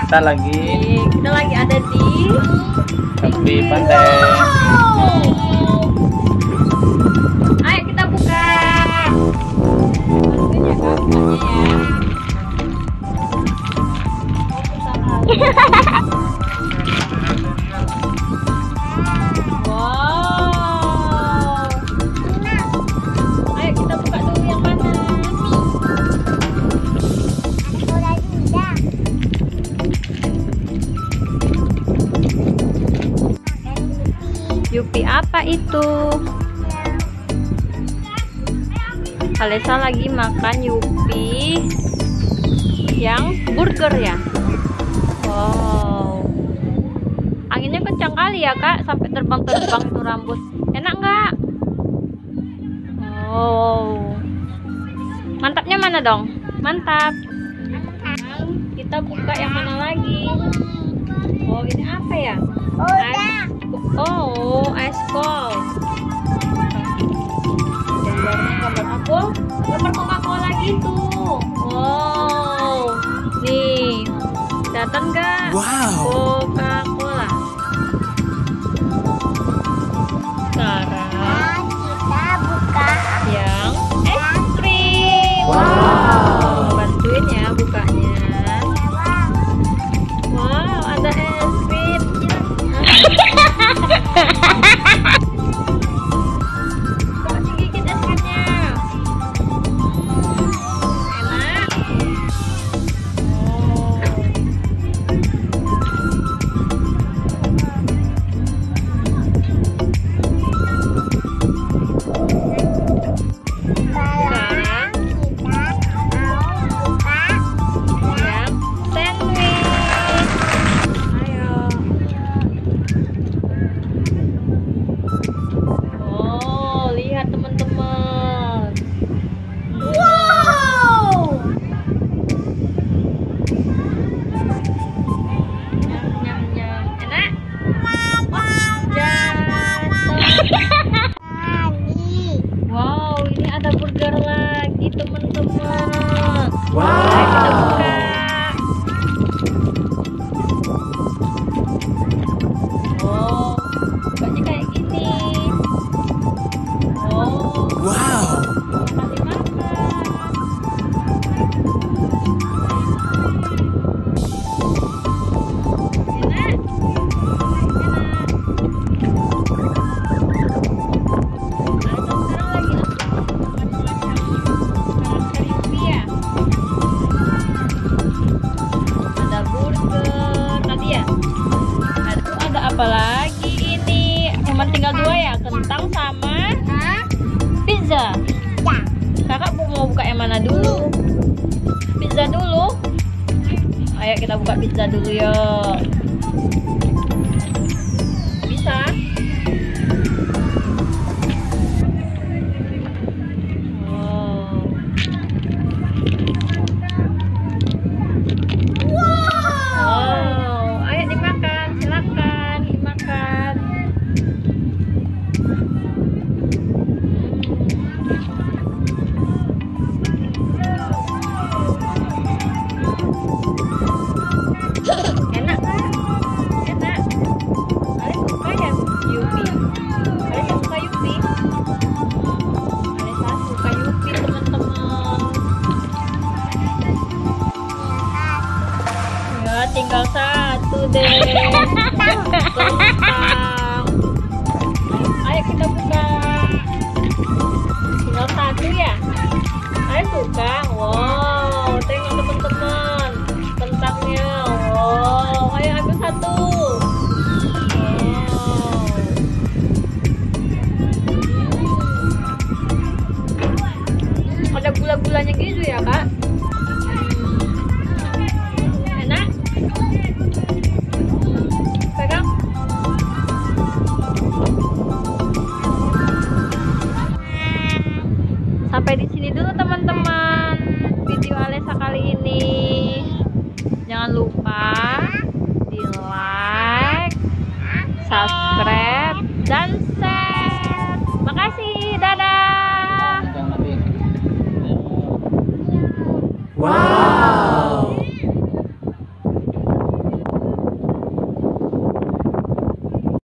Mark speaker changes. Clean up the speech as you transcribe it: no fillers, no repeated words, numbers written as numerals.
Speaker 1: Kita lagi ada di
Speaker 2: tepi pantai.
Speaker 1: Ayo kita buka. Bantuin ya Kak, bukanya ya. Wow. Ayo kita buka dulu yang mana? Yupi apa itu? Alesa lagi makan Yupi yang burger ya. Wow. Anginnya kencang kali ya Kak, sampai terbang-terbang itu rambut. Enak nggak? Oh. Mantapnya mana dong? Mantap. Kita buka yang mana lagi? Oh, ini apa ya? Es kol. Gambar aku, gambar Coca-Cola gitu. Wow. Nih, datang nggak?
Speaker 3: Wow.
Speaker 1: Coca-Cola. Sekarang
Speaker 4: kita buka
Speaker 1: yang es krim.
Speaker 4: Wow.
Speaker 1: Bantuin ya bukanya. Wow, ada es krim. Coba digigit es krimnya. Enak. Sekarang yang sandwich. Ayo. Oh, lihat teman-teman.
Speaker 4: wow.
Speaker 1: Nyam nyam nyam. Enak? Jatuh. Wow, ini ada burger lagi teman-teman. Ayo kita buka. Oh, bukanya kayak gini. Oh,
Speaker 3: Wow.
Speaker 1: kasih makan. Enak? Enak. Ada sekarang lagi karakter Yupi ya. Ada burger tadi ya. Ada apa lagi ini? Cuma tinggal dua ya, kentang sama pizza. Kakak mau buka yang mana dulu? Pizza dulu. Ayo kita buka pizza dulu yuk. Bisa? Wow. Ayo dimakan, silakan dimakan. Enak kan? Enak. Alesa suka ya Yupi? Alesa suka Yupi? Alesa suka Yupi teman-teman. Ya tinggal satu deh. Kentang. Ayo kita buka. Tinggal satu ya. Ayo suka. Wow, tengok teman-teman. Kentangnya. Wow, ayo ambil satu. Wow. Ada gula-gulanya gitu ya Kak? Enak? Pegang. Sampai di sini dulu teman-teman video Alesa kali ini. Jangan lupa di like, subscribe, dan share. Makasih, dadah.
Speaker 2: Jangan lebih.
Speaker 3: Wow.